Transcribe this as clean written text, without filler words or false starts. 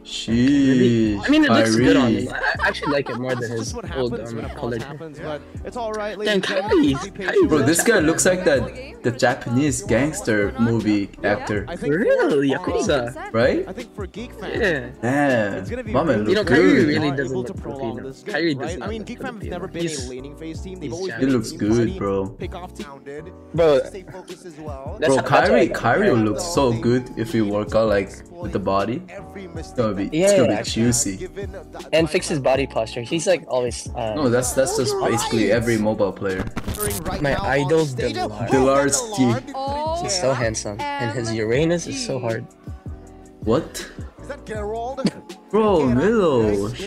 Sheesh. I mean, it looks good on him. Kairi. I actually like it more than his old colored hair. Damn, Kairi. Bro, this guy looks like the Japanese gangster movie actor, Really? Yakuza. right? Yeah. Damn, my man You know, look Kairi good. really doesn't look Filipino. Kairi does not look Filipino. He looks good, bro. Bro, Bro, Kairi looks so good if you work out like with the body. It's gonna be juicy. and fix his body posture. He's like always. No, that's just basically every mobile player. My idol, Delar. Pilarski. He's so handsome, and his Uranus is so hard. What? Bro, Milo.